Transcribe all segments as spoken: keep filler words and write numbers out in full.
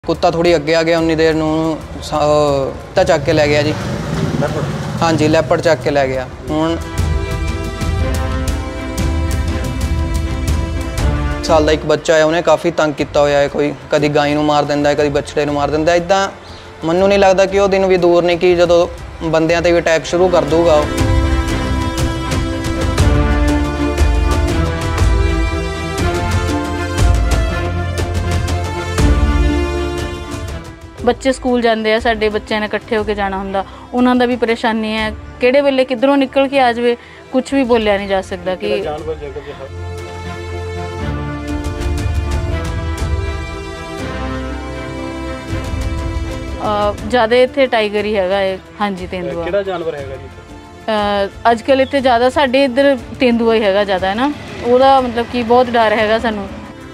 कुत्ता थोड़ी अगे आ गया उन्नी देर नूं कुत्ता चक के लै गया जी। हाँ जी लैपड़ चक के लै गया। हुण साल का एक बच्चा है उन्हें काफ़ी तंग किया होया है। कोई कभी गाय नूं मार दिंदा है, कभी बछड़े नूं मार दिंदा है। इदां मैनूं नहीं लगता कि वो दिन भी दूर नहीं कि जदों बंदियां ते भी अटैक शुरू कर दूगा। बच्चे स्कूल जाते हैं, साडे बच्चों ने इकट्ठे होकर जाना हुंदा, उन्हां दा भी परेशानी है। किहड़े वेले किधरों निकल के आ जाए कुछ भी बोलिया नहीं जा सकता कि ज़्यादा इत्थे टाइगर ही हैगा। हाँ जी तेंदुआ किहड़ा जानवर हैगा जी? अजकल इत्थे ज़्यादा साडे इधर तेंदुआ ही हैगा ज़्यादा है ना, उहदा मतलब कि बहुत डर हैगा सानू।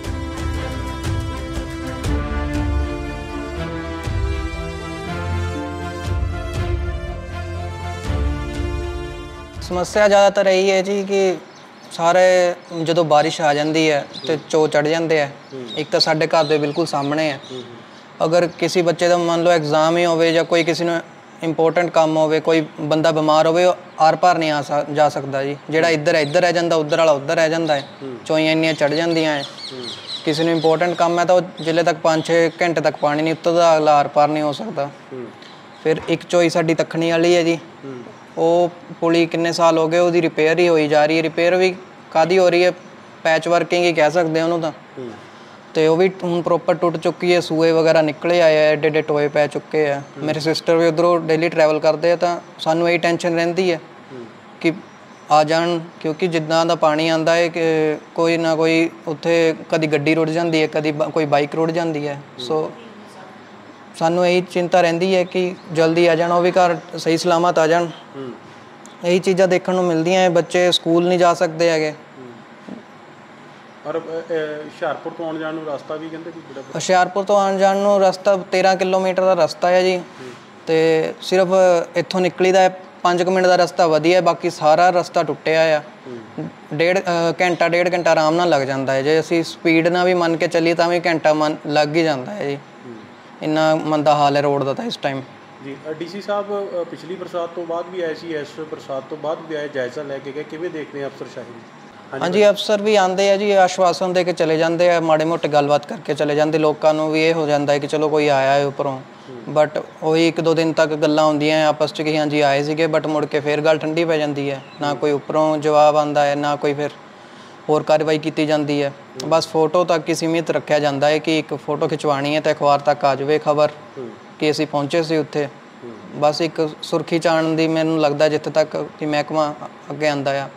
समस्या ज़्यादातर यही है जी कि सारे जो बारिश आ जाती है तो चो चढ़ जाते हैं। एक तो साढ़े घर के बिल्कुल सामने है। अगर किसी बच्चे का मान लो एग्जाम ही हो या कोई किसी ने इंपोर्टेंट काम हो, कोई बंदा बीमार हो, आर पार नहीं आ सा, जा सकता जी। जोड़ा इधर है इधर रह जाता, उधर वाला उधर रह जाता है। चोइयां इन्नियां चढ़ जांदियां है। किसी ने इंपोर्टेंट काम है तो जिले तक पाँच छे घंटे तक पानी नहीं उतरता, अगला आर पार नहीं हो सकता। फिर एक चोई साडी तखनी वाली है जी, वो पुली किन्ने साल हो गए वो रिपेयर ही होई जा रही है। रिपेयर भी कादी हो रही है, पैच वर्किंग ही कह सकते हैं उन्होंने तो वो भी हुण प्रॉपर टुट चुकी है। सूए वगैरह निकले आए है, एडे एडे टोए पै चुके हैं। मेरे सिस्टर भी उधरों डेली ट्रैवल करते हैं तो सानू यही टेंशन रहिंदी है कि आ जान, क्योंकि जिद्दां दा पानी आंदा है कि कोई ना कोई उत्थे कदी गड्डी रुड़ जाती है, कदी कोई बाइक रुड़ जाती है। सो सानू यही चिंता रहिंदी है कि जल्दी आ जान, वो भी घर सही सलामत आ जान। यही चीज़ां देखने को मिलदियां है। बच्चे स्कूल नहीं जा सकते है। और हुशियारपुर तो आने जाने रास्ता भी कहते हुशियारपुर तो आने जाने रास्ता तेरह किलोमीटर का रास्ता है जी। तो सिर्फ इत्थों निकली दा पाँच मिनट का रास्ता वधिया है, बाकी सारा रास्ता टुटिया है। डेढ़ घंटा डेढ़ घंटा आराम नाल लग जाता है। जे असीं स्पीड ना भी मन के चलीए तो भी घंटा मन लग ही जाता है जी। इन्ना मंदा हाल है रोड का इस टाइम जी। डी सी साहब पिछली बरसात तो बाद भी आए सी, इस बरसात तो बाद भी आए, जायजा लैके गए, किवें देखते हैं अफसरशाही? हाँ जी अफसर भी आते हैं जी, आश्वासन दे के चले जाते हैं, माड़े मोटे गलबात करके चले जाते। लोगों को भी ये हो जाता है कि चलो कोई आया है उपरों, बट वही एक दो दिन तक गल्लां होंदियां आपस च कि हाँ जी आए सीगे, बट मुड़ के फिर गल ठंडी पै जाती है। ना कोई उपरों जवाब आता है, ना कोई फिर होर कार्रवाई की जाती है। बस फोटो तक ही सीमित रखा जाता है कि एक फोटो खिंचवानी है तो अखबार तक आ जाए खबर कि असीं पहुँचे से उत्थे। बस एक सुर्खी चाण दी मैनूं लगदा जिथे तक कि महकमा अगे आंदा आ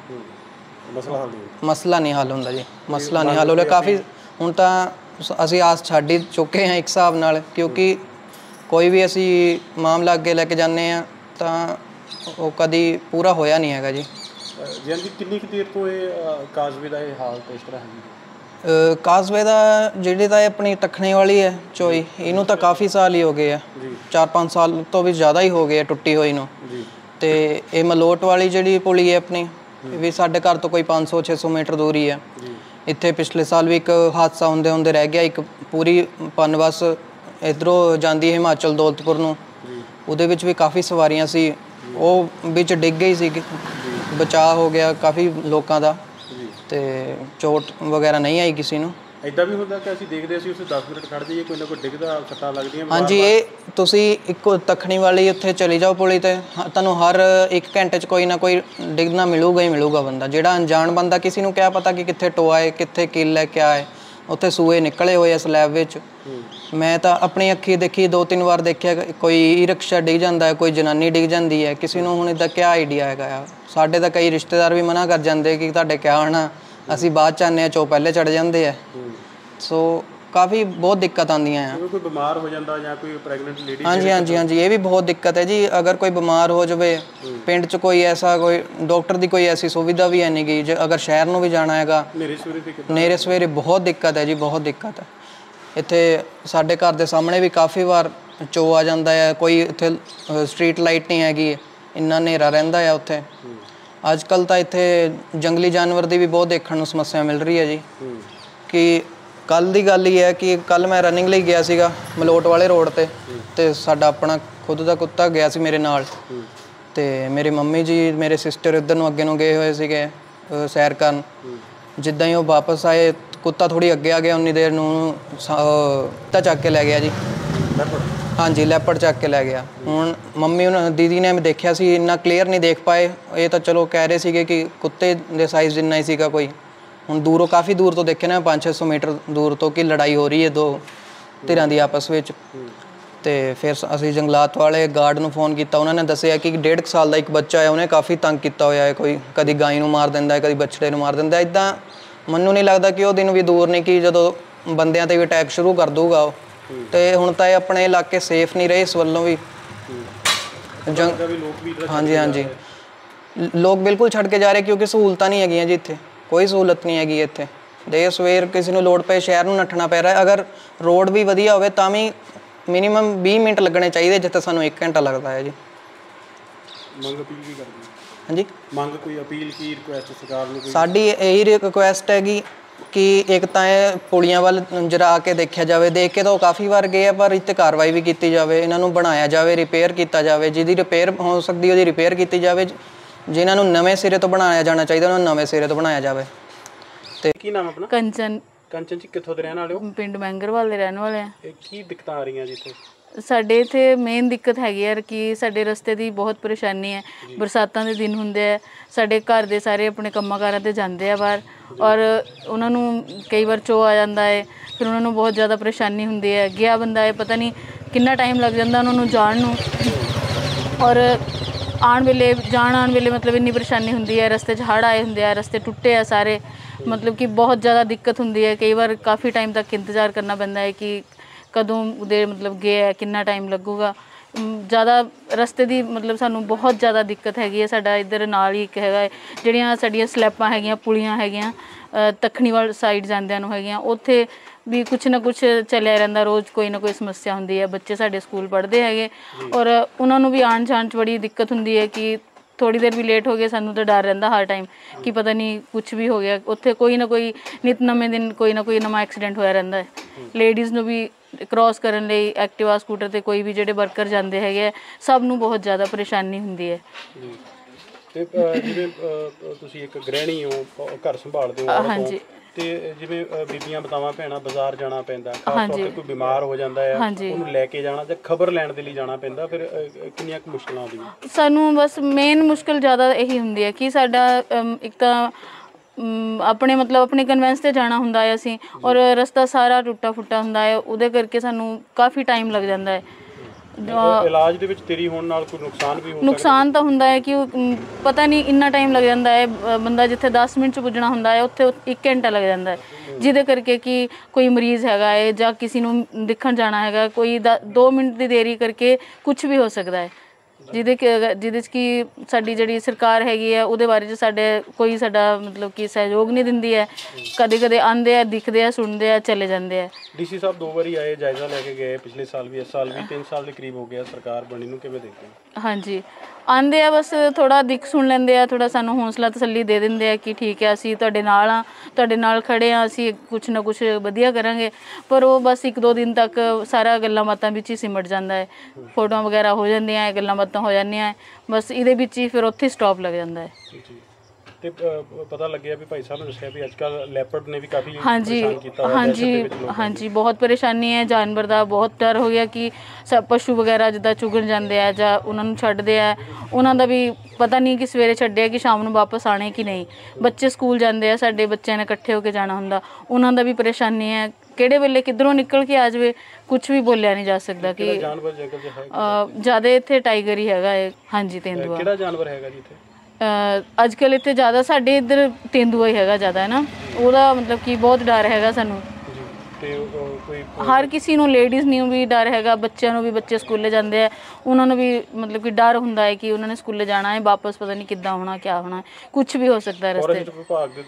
मसला नहीं हल होंदा जी। मसला नहीं हल हो रहा काफ़ी। हुण तां असीं आस छड्ड ही चुके हैं एक हिसाब नाल, क्योंकि कोई भी असीं मामला अगे लैके जाने आ तां वो कदी पूरा होया नहीं हैगा जी। जी जी किन्नी कुछ देर तो ये काजवे का ये हालत इस तरह है? काजवे का जिहड़ी तां अपनी टखने वाली है चोई, इनू तो काफ़ी साल ही हो गए है, चार पाँच साल तो भी ज़्यादा ही हो गए टुट्टी हुई नूं। तो ये मलोट वाली जिहड़ी पुली है अपनी भी साढ़े घर तो कोई पाँच सौ छे सौ मीटर दूर ही है। इत्थे पिछले साल भी एक हादसा होंदे होंदे रह गया। एक पूरी पन बस इधरों जाती हिमाचल दौलतपुर नूं, उहदे विच भी काफ़ी सवारियां सी, वो बिच डिग गई सी, बचाव हो गया काफ़ी लोगों का, तो चोट वगैरह नहीं आई किसी नूं। इदां भी होंदा कि असीं देखदे असीं उसे दस मिनट खड़ जाइए, कोई ना कोई डिगदा सट्टां लगदियां। हाँ जी ये तुसीं एक तखनी वाली उत्थे चली जाओ पुली ते, तुहानूं हर एक घंटे च कोई ना कोई डिगना मिलूगा ही मिलूगा बंदा। जिहड़ा अनजान बंदा किसी नूं क्या पता कि कित्थे टोआ है, कित्थे किल है, क्या है। उत्थे सूए निकले हुए स्लैब विच। मैं तो अपनी अखी देखी दो तीन बार देखिया, कोई ई रिक्शा डिग जाता है, कोई जनानी डिग जाती है। किसी नूं हुण इदां क्या आइडिया हैगा। साडे तां कई रिश्तेदार भी मना कर जाते कि तुहाडे क्या होना, असीं बाद च आने चो पहले चढ़ जाते हैं। सो काफ़ी बहुत दिक्कत आंदियां हैं। कोई बीमार हो जाता या कोई प्रेगनेंट लेडी? हाँ जी हाँ जी हाँ जी ये भी बहुत दिक्कत है जी। अगर कोई बीमार हो जाए पिंड च कोई ऐसा कोई डॉक्टर की कोई ऐसी सुविधा भी है नहीं गी, जो अगर शहर में भी जाना है नेरे सवेरे बहुत दिक्कत है जी, बहुत दिक्कत है। इत्थे साडे घर के सामने भी काफ़ी बार चो आ जाता है। कोई इत्थे स्ट्रीट लाइट नहीं हैगी, इन्ना हनेरा रहिंदा है उत्थे। अजकल तो इत्थे जंगली जानवर की भी बहुत देखने को समस्या मिल रही है जी, कि ਕੱਲ ਦੀ ਗੱਲ ਹੀ ਹੈ ਕਿ ਕੱਲ ਮੈਂ ਰਨਿੰਗ ਲਈ ਗਿਆ ਸੀਗਾ ਮਲੋਟ ਵਾਲੇ ਰੋਡ ਤੇ ਤੇ ਸਾਡਾ ਆਪਣਾ ਖੁਦ ਦਾ ਕੁੱਤਾ ਗਿਆ ਸੀ ਮੇਰੇ ਨਾਲ ਤੇ ਮੇਰੇ ਮੰਮੀ ਜੀ ਮੇਰੇ ਸਿਸਟਰ ਇੱਧਰ ਨੂੰ ਅੱਗੇ ਨੂੰ ਗਏ ਹੋਏ ਸੀਗੇ ਸੈਰ ਕਰਨ। ਜਿੱਦਾਂ ਹੀ ਉਹ ਵਾਪਸ ਆਏ ਕੁੱਤਾ ਥੋੜੀ ਅੱਗੇ ਆ ਗਿਆ, ਉਨੀ ਦੇਰ ਨੂੰ ਕੁੱਤਾ ਚੱਕ ਕੇ ਲੈ ਗਿਆ ਜੀ। ਹਾਂਜੀ ਲੈਪੜ ਚੱਕ ਕੇ ਲੈ ਗਿਆ। ਹੁਣ ਮੰਮੀ ਉਹਨਾਂ ਦੀਦੀ ਨੇ ਦੇਖਿਆ ਸੀ, ਇੰਨਾ ਕਲੀਅਰ ਨਹੀਂ ਦੇਖ ਪਾਏ। ਇਹ ਤਾਂ ਚਲੋ ਕਹਿ ਰਹੇ ਸੀਗੇ ਕਿ ਕੁੱਤੇ ਦੇ ਸਾਈਜ਼ ਜਿੰਨਾ ਹੀ ਸੀਗਾ ਕੋਈ। ਹੁਣ ਦੂਰੋਂ ਕਾਫੀ ਦੂਰ ਤੋਂ ਦੇਖਿਆ ਨਾ ਪੰਜ ਛੇ ਸੌ ਮੀਟਰ ਦੂਰ ਤੋਂ ਕਿ ਲੜਾਈ ਹੋ ਰਹੀ ਹੈ ਦੋ ਧਿਰਾਂ ਦੀ ਆਪਸ ਵਿੱਚ। ਤੇ ਫਿਰ ਅਸੀਂ ਜੰਗਲਾਤ ਵਾਲੇ ਗਾਰਡ ਨੂੰ ਫ਼ੋਨ ਕੀਤਾ, ਉਹਨਾਂ ਨੇ ਦੱਸਿਆ ਕਿ ਡੇਢ ਕੁ ਸਾਲ ਦਾ ਇੱਕ ਬੱਚਾ ਹੈ, ਉਹਨੇ ਕਾਫੀ ਤੰਗ ਕੀਤਾ ਹੋਇਆ ਹੈ। ਕੋਈ ਕਦੀ ਗਾਂ ਨੂੰ ਮਾਰ ਦਿੰਦਾ ਹੈ, ਕਦੀ ਬੱਛੜੇ ਨੂੰ ਮਾਰ ਦਿੰਦਾ। ਇੱਦਾਂ ਮੈਨੂੰ ਨਹੀਂ ਲੱਗਦਾ ਕਿ ਉਹ ਦਿਨ ਵੀ ਦੂਰ ਨਹੀਂ ਕਿ ਜਦੋਂ ਬੰਦਿਆਂ 'ਤੇ ਵੀ ਅਟੈਕ ਸ਼ੁਰੂ ਕਰ ਦੂਗਾ ਉਹ। ਤੇ ਹੁਣ ਤਾਂ ਇਹ ਆਪਣੇ ਇਲਾਕੇ ਸੇਫ ਨਹੀਂ ਰਹੇ ਇਸ ਵੱਲੋਂ ਵੀ। ਹਾਂਜੀ ਹਾਂਜੀ ਲੋਕ ਬਿਲਕੁਲ ਛੱਡ ਕੇ ਜਾ ਰਹੇ ਕਿਉਂਕਿ ਸਹੂਲਤਾਂ ਨਹੀਂ ਹੈਗੀਆਂ ਜੀ ਇੱਥੇ, ਕੋਈ ਸਹੂਲਤ ਨਹੀਂ ਹੈਗੀ ਇੱਥੇ। ਦੇ ਸਵੇਰ ਕਿਸੇ ਨੂੰ ਲੋੜ ਪਏ ਸ਼ਹਿਰ ਨੂੰ ਨੱਠਣਾ ਪੈ ਰਿਹਾ। ਅਗਰ ਰੋਡ ਵੀ ਵਧੀਆ ਹੋਵੇ ਤਾਂ ਵੀ ਮਿਨੀਮਮ ਵੀਹ ਮਿੰਟ ਲੱਗਣੇ ਚਾਹੀਦੇ, ਜਿੱਥੇ ਸਾਨੂੰ ਇੱਕ ਘੰਟਾ ਲੱਗਦਾ ਹੈ ਜੀ। ਮੰਗ ਅਪੀਲ ਕੀ ਕਰਦੇ? ਹਾਂਜੀ ਮੰਗ ਕੋਈ ਅਪੀਲ ਕੀ ਰਿਕੁਐਸਟ ਸਰਕਾਰ ਨੂੰ? ਸਾਡੀ ਇਹੀ ਰਿਕੁਐਸਟ ਹੈਗੀ ਕਿ ਇੱਕ ਤਾਂ ਇਹ ਪੁਲੀਆਂ ਵੱਲ ਜਰਾ ਕੇ ਦੇਖਿਆ ਜਾਵੇ। ਦੇਖ ਕੇ ਤਾਂ ਉਹ ਕਾਫੀ ਵਾਰ ਗਏ ਆ, ਪਰ ਇੱਥੇ ਕਾਰਵਾਈ ਵੀ ਕੀਤੀ ਜਾਵੇ, ਇਹਨਾਂ ਨੂੰ ਬਣਾਇਆ ਜਾਵੇ, ਰਿਪੇਅਰ ਕੀਤਾ ਜਾਵੇ। ਜਿਹਦੀ ਰਿਪੇਅਰ ਹੋ ਸਕਦੀ ਉਹਦੀ ਰਿਪੇਅਰ ਕੀਤੀ ਜਾਵੇ। ਜਿਨ੍ਹਾਂ ਨੂੰ ਨਵੇਂ ਸਿਰੇ ਤੋਂ ਬਣਾਇਆ ਜਾਣਾ ਚਾਹੀਦਾ ਉਹਨਾਂ ਨੂੰ ਨਵੇਂ ਸਿਰੇ ਤੋਂ ਬਣਾਇਆ ਜਾਵੇ। ਤੇ ਕੀ ਨਾਮ ਆਪਣਾ? ਕੰਚਨ। ਕੰਚਨ ਜੀ ਕਿੱਥੋਂ ਦੇ ਰਹਿਣ ਵਾਲੇ ਹੋ? ਪਿੰਡ ਮੈਂਗਰਵਾਲ ਦੇ ਰਹਿਣ ਵਾਲੇ ਆ। ਇਹ ਕੀ ਦਿੱਕਤਾਂ ਆ ਰਹੀਆਂ ਜੀ ਇੱਥੇ? ਸਾਡੇ ਇੱਥੇ ਮੇਨ ਦਿੱਕਤ ਹੈਗੀ ਹੈ ਕਿ ਸਾਡੇ ਰਸਤੇ ਦੀ ਬਹੁਤ ਪਰੇਸ਼ਾਨੀ ਹੈ। ਬਰਸਾਤਾਂ ਦੇ ਦਿਨ ਹੁੰਦੇ ਹੈ, ਸਾਡੇ ਘਰ ਦੇ ਸਾਰੇ ਆਪਣੇ ਕੰਮਾਂ ਕਾਰਾਂ 'ਤੇ ਜਾਂਦੇ ਆ ਬਾਹਰ, ਔਰ ਉਹਨਾਂ ਨੂੰ ਕਈ ਵਾਰ ਚੋ ਆ ਜਾਂਦਾ ਹੈ। ਫਿਰ ਉਹਨਾਂ ਨੂੰ ਬਹੁਤ ਜ਼ਿਆਦਾ ਪਰੇਸ਼ਾਨੀ ਹੁੰਦੀ ਹੈ। ਗਿਆ ਬੰਦਾ ਹੈ ਪਤਾ ਨਹੀਂ ਕਿੰਨਾ ਟਾਈਮ ਲੱਗ ਜਾਂਦਾ ਉਹਨਾਂ ਨੂੰ ਜਾਣ ਨੂੰ, ਔਰ ਆਉਣ ਵੇਲੇ ਜਾਣ ਆਉਣ ਵੇਲੇ ਮਤਲਬ ਇੰਨੀ ਪਰੇਸ਼ਾਨੀ ਹੁੰਦੀ ਹੈ। ਰਸਤੇ 'ਚ ਹੜ੍ਹ ਆਏ ਹੁੰਦੇ ਆ, ਰਸਤੇ ਟੁੱਟੇ ਆ ਸਾਰੇ, ਮਤਲਬ ਕਿ ਬਹੁਤ ਜ਼ਿਆਦਾ ਦਿੱਕਤ ਹੁੰਦੀ ਹੈ। ਕਈ ਵਾਰ ਕਾਫੀ ਟਾਈਮ ਤੱਕ ਇੰਤਜ਼ਾਰ ਕਰਨਾ ਪੈਂਦਾ ਹੈ ਕਿ ਕਦੋਂ ਉਹਦੇ ਮਤਲਬ ਗਏ ਹੈ, ਕਿੰਨਾ ਟਾਈਮ ਲੱਗੂਗਾ। ਜ਼ਿਆਦਾ ਰਸਤੇ ਦੀ ਮਤਲਬ ਸਾਨੂੰ ਬਹੁਤ ਜ਼ਿਆਦਾ ਦਿੱਕਤ ਹੈਗੀ ਹੈ। ਸਾਡਾ ਇੱਧਰ ਨਾਲ ਹੀ ਇੱਕ ਹੈਗਾ ਜਿਹੜੀਆਂ ਸਾਡੀਆਂ ਸਲੈਬਾਂ ਹੈਗੀਆਂ, ਪੁਲੀਆਂ ਹੈਗੀਆਂ ਦੱਖਣੀ ਵੱਲ ਸਾਈਡ ਜਾਂਦਿਆਂ ਨੂੰ ਹੈਗੀਆਂ, ਉੱਥੇ ਵੀ ਕੁਛ ਨਾ ਕੁਛ ਚੱਲਿਆ ਰਹਿੰਦਾ। ਰੋਜ਼ ਕੋਈ ਨਾ ਕੋਈ ਸਮੱਸਿਆ ਹੁੰਦੀ ਹੈ। ਬੱਚੇ ਸਾਡੇ ਸਕੂਲ ਪੜ੍ਹਦੇ ਹੈਗੇ ਔਰ ਉਹਨਾਂ ਨੂੰ ਵੀ ਆਉਣ ਜਾਣ 'ਚ ਬੜੀ ਦਿੱਕਤ ਹੁੰਦੀ ਹੈ ਕਿ ਥੋੜ੍ਹੀ ਦੇਰ ਵੀ ਲੇਟ ਹੋ ਗਏ ਸਾਨੂੰ ਤਾਂ ਡਰ ਰਹਿੰਦਾ ਹਰ ਟਾਈਮ ਕਿ ਪਤਾ ਨਹੀਂ ਕੁਛ ਵੀ ਹੋ ਗਿਆ। ਉੱਥੇ ਕੋਈ ਨਾ ਕੋਈ ਨਿਤ ਨਵੇਂ ਦਿਨ ਕੋਈ ਨਾ ਕੋਈ ਨਵਾਂ ਐਕਸੀਡੈਂਟ ਹੋਇਆ ਰਹਿੰਦਾ ਹੈ। ਲੇਡੀਜ਼ ਨੂੰ ਵੀ ਕ੍ਰੋਸ ਕਰਨ ਲਈ ਐਕਟਿਵਾ ਸਕੂਟਰ 'ਤੇ ਕੋਈ ਵੀ ਜਿਹੜੇ ਵਰਕਰ ਜਾਂਦੇ ਹੈਗੇ ਆ, ਸਭ ਨੂੰ ਬਹੁਤ ਜ਼ਿਆਦਾ ਪਰੇਸ਼ਾਨੀ ਹੁੰਦੀ ਹੈ। ਤੇ ਜਿਵੇਂ ਤੁਸੀਂ ਇੱਕ ਗ੍ਰਹਿਣੀ ਹੋ, ਘਰ ਸੰਭਾਲਦੇ ਹੋ। ਹਾਂਜੀ। ਤੇ ਜਿਵੇਂ ਬੀਬੀਆਂ ਬਤਾਵਾਂ ਭੈਣਾਂ ਬਾਜ਼ਾਰ ਜਾਣਾ ਪੈਂਦਾ, ਖਾਸ ਤੌਰ ਤੇ ਕੋਈ ਬਿਮਾਰ ਹੋ ਜਾਂਦਾ ਹੈ, ਉਹਨੂੰ ਲੈ ਕੇ ਜਾਣਾ ਜਾਂ ਖਬਰ ਲੈਣ ਦੇ ਲਈ ਜਾਣਾ ਪੈਂਦਾ, ਫਿਰ ਕਿੰਨੀਆਂ ਕੁ ਮੁਸ਼ਕਲਾਂ ਆਉਂਦੀਆਂ? ਸਾਨੂੰ ਬਸ ਮੇਨ ਮੁਸ਼ਕਿਲ ਜ਼ਿਆਦਾ ਇਹੀ ਹੁੰਦੀ ਹੈ ਕਿ ਸਾਡਾ ਇੱਕ ਤਾਂ ਆਪਣੇ ਮਤਲਬ ਆਪਣੇ ਕਨਵੈਂਸ 'ਤੇ ਜਾਣਾ ਹੁੰਦਾ ਹੈ ਅਸੀਂ, ਔਰ ਰਸਤਾ ਸਾਰਾ ਟੁੱਟਾ ਫੁੱਟਾ ਹੁੰਦਾ ਹੈ। ਉਹਦੇ ਕਰਕੇ ਸਾਨੂੰ ਕਾਫੀ ਟਾਈਮ ਲੱਗ ਜਾਂਦਾ ਹੈ। ਇਲਾਜ ਦੇ ਵਿੱਚ ਦੇਰੀ ਹੋਣ ਨਾਲ ਕੋਈ ਨੁਕਸਾਨ ਵੀ ਹੋ ਸਕਦਾ? ਨੁਕਸਾਨ ਤਾਂ ਹੁੰਦਾ ਹੈ ਕਿ ਪਤਾ ਨਹੀਂ ਇੰਨਾ ਟਾਈਮ ਲੱਗ ਜਾਂਦਾ ਹੈ। ਬੰਦਾ ਜਿੱਥੇ ਦਸ ਮਿੰਟ 'ਚ ਪੁੱਜਣਾ ਹੁੰਦਾ ਹੈ ਉੱਥੇ ਇੱਕ ਘੰਟਾ ਲੱਗ ਜਾਂਦਾ ਹੈ, ਜਿਹਦੇ ਕਰਕੇ ਕਿ ਕੋਈ ਮਰੀਜ਼ ਹੈਗਾ ਹੈ ਜਾਂ ਕਿਸੇ ਨੂੰ ਦੇਖਣ ਜਾਣਾ ਹੈਗਾ, ਕੋਈ ਦ ਦੋ ਮਿੰਟ ਦੀ ਦੇਰੀ ਕਰਕੇ ਕੁਛ ਵੀ ਹੋ ਸਕਦਾ ਹੈ। ਜਿਹਦੇ ਜਿਹਦੇ 'ਚ ਕਿ ਸਾਡੀ ਜਿਹੜੀ ਸਰਕਾਰ ਹੈਗੀ ਹੈ ਉਹਦੇ ਬਾਰੇ 'ਚ ਸਾਡੇ ਕੋਈ ਸਾਡਾ ਮਤਲਬ ਕਿ ਸਹਿਯੋਗ ਨਹੀਂ ਦਿੰਦੀ ਹੈ। ਕਦੇ ਕਦੇ ਆਉਂਦੇ ਆ, ਦਿਖਦੇ ਆ, ਸੁਣਦੇ ਆ, ਚਲੇ ਜਾਂਦੇ ਆ। ਡੀ ਸੀ ਸਾਹਿਬ ਦੋ ਵਾਰੀ ਆਏ, ਜਾਇਜ਼ਾ ਲੈ ਕੇ ਗਏ, ਪਿਛਲੇ ਸਾਲ ਵੀ, ਇਸ ਸਾਲ ਵੀ। ਤਿੰਨ ਸਾਲ ਦੇ ਕਰੀਬ ਹੋ ਗਿਆ ਸਰਕਾਰ ਬਣੀ ਨੂੰ, ਕਿਵੇਂ ਦੇਖਦੇ ਹੋ? ਹਾਂਜੀ ਆਉਂਦੇ ਆ, ਬਸ ਥੋੜ੍ਹਾ ਦਿੱਖ ਸੁਣ ਲੈਂਦੇ ਆ, ਥੋੜ੍ਹਾ ਸਾਨੂੰ ਹੌਸਲਾ ਤਸੱਲੀ ਦੇ ਦਿੰਦੇ ਆ ਕਿ ਠੀਕ ਹੈ ਅਸੀਂ ਤੁਹਾਡੇ ਨਾਲ ਹਾਂ, ਤੁਹਾਡੇ ਨਾਲ ਖੜ੍ਹੇ ਹਾਂ, ਅਸੀਂ ਕੁਛ ਨਾ ਕੁਛ ਵਧੀਆ ਕਰਾਂਗੇ। ਪਰ ਉਹ ਬਸ ਇੱਕ ਦੋ ਦਿਨ ਤੱਕ ਸਾਰਾ ਗੱਲਾਂ ਬਾਤਾਂ ਵਿੱਚ ਹੀ ਸਿਮਟ ਜਾਂਦਾ ਹੈ। ਫੋਟੋਆਂ ਵਗੈਰਾ ਹੋ ਜਾਂਦੀਆਂ, ਗੱਲਾਂ ਬਾਤਾਂ ਹੋ ਜਾਂਦੀਆਂ, ਬਸ ਇਹਦੇ ਵਿੱਚ ਹੀ ਫਿਰ ਉੱਥੇ ਸਟਾਪ ਲੱਗ ਜਾਂਦਾ ਹੈ। ਤੇ ਪਤਾ ਲੱਗਿਆ ਵੀ ਭਾਈ ਸਾਹਿਬ ਨੇ ਦੱਸਿਆ ਵੀ ਅੱਜ ਕੱਲ੍ਹ ਲੈਪਰਡ ਨੇ ਵੀ ਕਾਫੀ ਹਾਂਜੀ ਹਾਂਜੀ ਹਾਂਜੀ ਬਹੁਤ ਪਰੇਸ਼ਾਨੀ ਹੈ। ਜਾਨਵਰ ਦਾ ਬਹੁਤ ਡਰ ਹੋ ਗਿਆ ਕਿ ਸਭ ਪਸ਼ੂ ਵਗੈਰਾ ਜਿੱਦਾਂ ਚੁਗਣ ਜਾਂਦੇ ਆ ਜਾਂ ਉਹਨਾਂ ਨੂੰ ਛੱਡਦੇ ਆ, ਉਹਨਾਂ ਦਾ ਵੀ ਪਤਾ ਨਹੀਂ ਕਿ ਸਵੇਰੇ ਛੱਡਿਆ ਕਿ ਸ਼ਾਮ ਨੂੰ ਵਾਪਸ ਆਉਣੇ ਕਿ ਨਹੀਂ। ਬੱਚੇ ਸਕੂਲ ਜਾਂਦੇ ਆ, ਸਾਡੇ ਬੱਚਿਆਂ ਨੇ ਇਕੱਠੇ ਹੋ ਕੇ ਜਾਣਾ ਹੁੰਦਾ, ਉਹਨਾਂ ਦਾ ਵੀ ਪਰੇਸ਼ਾਨੀ ਹੈ। ਕਿਹੜੇ ਵੇਲੇ ਕਿੱਧਰੋਂ ਨਿਕਲ ਕੇ ਆ ਜਾਵੇ ਕੁਛ ਵੀ ਬੋਲਿਆ ਨਹੀਂ ਜਾ ਸਕਦਾ। ਕਿ ਜ਼ਿਆਦਾ ਇੱਥੇ ਟਾਈਗਰ ਹੀ ਹੈਗਾ ਹੈ। ਹਾਂਜੀ ਤੇਂਦੂਆ। ਕਿਹੜਾ ਜਾਨਵਰ ਹੈਗਾ ਜੀ ਇੱਥੇ? ਅੱਜ ਕੱਲ੍ਹ ਇੱਥੇ ਜ਼ਿਆਦਾ ਸਾਡੇ ਇੱਧਰ ਤੇਂਦੂਆ ਹੀ ਹੈਗਾ ਜ਼ਿਆਦਾ, ਹੈ ਨਾ, ਉਹਦਾ ਮਤਲਬ ਕਿ ਬਹੁਤ ਡਰ ਹੈਗਾ ਸਾਨੂੰ। ਹਰ ਕਿਸੇ ਨੂੰ, ਲੇਡੀਜ਼ ਨੂੰ ਵੀ ਡਰ ਹੈਗਾ, ਬੱਚਿਆਂ ਨੂੰ ਵੀ, ਬੱਚੇ ਸਕੂਲੇ ਜਾਂਦੇ ਆ ਉਹਨਾਂ ਨੂੰ ਵੀ ਮਤਲਬ ਕਿ ਡਰ ਹੁੰਦਾ ਹੈ ਕਿ ਉਹਨਾਂ ਨੇ ਸਕੂਲੇ ਜਾਣਾ ਹੈ, ਵਾਪਸ ਪਤਾ ਨਹੀਂ ਕਿੱਦਾਂ ਹੋਣਾ, ਕਿਆ ਹੋਣਾ, ਕੁਛ ਵੀ ਹੋ ਸਕਦਾ ਰਸਤੇ 'ਚ।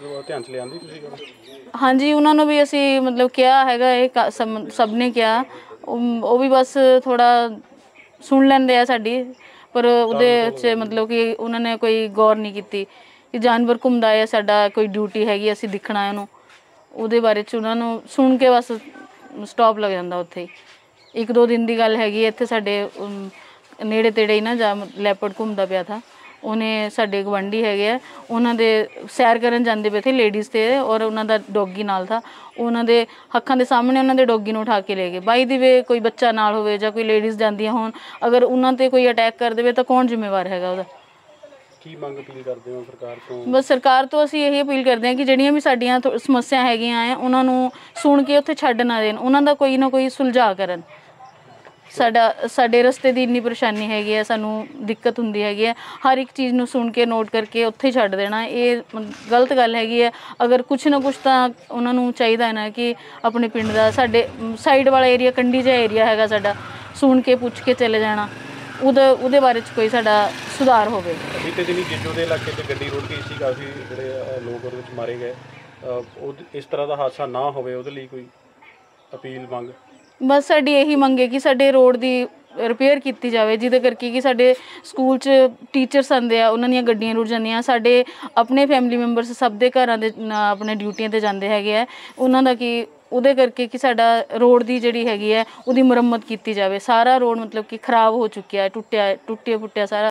ਹਾਂਜੀ ਉਹਨਾਂ ਨੂੰ ਵੀ ਅਸੀਂ ਮਤਲਬ ਕਿਹਾ ਹੈਗਾ, ਇਹ ਸਭ ਨੇ ਕਿਹਾ, ਉਹ ਵੀ ਬਸ ਥੋੜ੍ਹਾ ਸੁਣ ਲੈਂਦੇ ਆ ਸਾਡੀ, ਪਰ ਉਹਦੇ 'ਚ ਮਤਲਬ ਕਿ ਉਹਨਾਂ ਨੇ ਕੋਈ ਗੌਰ ਨਹੀਂ ਕੀਤੀ ਕਿ ਜਾਨਵਰ ਘੁੰਮਦਾ ਹੈ, ਸਾਡਾ ਕੋਈ ਡਿਊਟੀ ਹੈਗੀ, ਅਸੀਂ ਦਿਖਣਾ ਉਹਨੂੰ, ਉਹਦੇ ਬਾਰੇ 'ਚ ਉਹਨਾਂ ਨੂੰ ਸੁਣ ਕੇ ਬਸ ਸਟਾਪ ਲੱਗ ਜਾਂਦਾ ਉੱਥੇ ਹੀ। ਇੱਕ ਦੋ ਦਿਨ ਦੀ ਗੱਲ ਹੈਗੀ ਇੱਥੇ ਸਾਡੇ ਅਮ, ਨੇੜੇ ਤੇੜੇ ਹੀ ਨਾ ਜਾ ਲੈਪਰਡ ਘੁੰਮਦਾ ਪਿਆ ਥਾ। ਉਹਨੇ ਸਾਡੇ ਗੁਆਂਢੀ ਹੈਗੇ ਆ, ਉਹਨਾਂ ਦੇ ਸੈਰ ਕਰਨ ਜਾਂਦੇ ਪਏ ਥੇ ਲੇਡੀਜ਼ ਤੇ, ਔਰ ਉਹਨਾਂ ਦਾ ਡੋਗੀ ਨਾਲ ਥਾ। ਉਹਨਾਂ ਦੇ ਅੱਖਾਂ ਦੇ ਸਾਹਮਣੇ ਉਹਨਾਂ ਦੇ ਡੋਗੀ ਨੂੰ ਉਠਾ ਕੇ ਲੈ ਗਏ। ਬਾਈ ਦੀ ਵੇ ਕੋਈ ਬੱਚਾ ਨਾਲ ਹੋਵੇ ਜਾਂ ਕੋਈ ਲੇਡੀਜ਼ ਜਾਂਦੀਆਂ ਹੋਣ, ਅਗਰ ਉਹਨਾਂ ਤੇ ਕੋਈ ਅਟੈਕ ਕਰ ਦੇਵੇ ਤਾਂ ਕੌਣ ਜ਼ਿੰਮੇਵਾਰ ਹੈਗਾ ਉਹਦਾ? ਕੀ ਮੰਗ ਅਪੀਲ ਕਰਦੇ ਹੋ ਸਰਕਾਰ ਤੋਂ? ਬਸ ਸਰਕਾਰ ਤੋਂ ਅਸੀਂ ਇਹ ਅਪੀਲ ਕਰਦੇ ਹਾਂ ਕਿ ਜਿਹੜੀਆਂ ਵੀ ਸਾਡੀਆਂ ਥੋ- ਸਮੱਸਿਆ ਹੈਗੀਆਂ ਆ ਉਹਨਾਂ ਨੂੰ ਸੁਣ ਕੇ ਉੱਥੇ ਛੱਡ ਨਾ ਦੇਣ, ਉਹਨਾਂ ਦਾ ਕੋਈ ਨਾ ਕੋਈ ਸੁਲਝਾ ਕਰਨ। ਸਾਡਾ ਸਾਡੇ ਰਸਤੇ ਦੀ ਇੰਨੀ ਪਰੇਸ਼ਾਨੀ ਹੈਗੀ ਹੈ, ਸਾਨੂੰ ਦਿੱਕਤ ਹੁੰਦੀ ਹੈਗੀ ਹੈ, ਹਰ ਇੱਕ ਚੀਜ਼ ਨੂੰ ਸੁਣ ਕੇ ਨੋਟ ਕਰਕੇ ਉੱਥੇ ਛੱਡ ਦੇਣਾ ਇਹ ਗਲਤ ਗੱਲ ਹੈਗੀ ਹੈ। ਅਗਰ ਕੁਛ ਨਾ ਕੁਛ ਤਾਂ ਉਹਨਾਂ ਨੂੰ ਚਾਹੀਦਾ ਹੈ ਨਾ ਕਿ ਆਪਣੇ ਪਿੰਡ ਦਾ, ਸਾਡੇ ਸਾਈਡ ਵਾਲਾ ਏਰੀਆ ਕੰਢੀ ਜਿਹਾ ਏਰੀਆ ਹੈਗਾ ਸਾਡਾ, ਸੁਣ ਕੇ ਪੁੱਛ ਕੇ ਚਲੇ ਜਾਣਾ, ਉਹਦਾ ਉਹਦੇ ਬਾਰੇ 'ਚ ਕੋਈ ਸਾਡਾ ਸੁਧਾਰ ਹੋਵੇ। ਬੀਤੇ ਦਿਨੀ ਜੀਜੋ ਦੇ ਇਲਾਕੇ 'ਚ ਗੱਡੀ ਰੁੜ ਗਈ ਸੀ, ਕਾਫੀ ਜਿਹੜੇ ਅ, ਲੋਕ ਉਹਦੇ ਵਿੱਚ ਮਾਰੇ ਗਏ। ਅ, ਉਹ ਇਸ ਤਰ੍ਹਾਂ ਦਾ ਹਾਦਸਾ ਨਾ ਹੋਵੇ ਉਹਦੇ ਲਈ ਕੋਈ ਅਪੀਲ ਮੰਗ? ਬਸ ਸਾਡੀ ਇਹੀ ਮੰਗ ਹੈ ਕਿ ਸਾਡੇ ਰੋਡ ਦੀ ਰਿਪੇਅਰ ਕੀਤੀ ਜਾਵੇ, ਜਿਹਦੇ ਕਰਕੇ ਕਿ ਸਾਡੇ ਸਕੂਲ 'ਚ ਟੀਚਰਸ ਆਉਂਦੇ ਆ, ਉਹਨਾਂ ਦੀਆਂ ਗੱਡੀਆਂ ਰੁੜ ਜਾਂਦੀਆਂ। ਸਾਡੇ ਆਪਣੇ ਫੈਮਿਲੀ ਮੈਂਬਰਸ ਸਭ ਦੇ ਘਰਾਂ ਦੇ ਨਾ ਆਪਣੇ ਡਿਊਟੀਆਂ 'ਤੇ ਜਾਂਦੇ ਹੈਗੇ ਆ, ਉਹਨਾਂ ਦਾ ਕਿ ਉਹਦੇ ਕਰਕੇ ਕਿ ਸਾਡਾ ਰੋਡ ਦੀ ਜਿਹੜੀ ਹੈਗੀ ਹੈ ਉਹਦੀ ਮੁਰੰਮਤ ਕੀਤੀ ਜਾਵੇ। ਸਾਰਾ ਰੋਡ ਮਤਲਬ ਕਿ ਖਰਾਬ ਹੋ ਚੁੱਕਿਆ ਹੈ, ਟੁੱਟਿਆ ਟੁੱਟਿਆ ਫੁੱਟਿਆ ਸਾਰਾ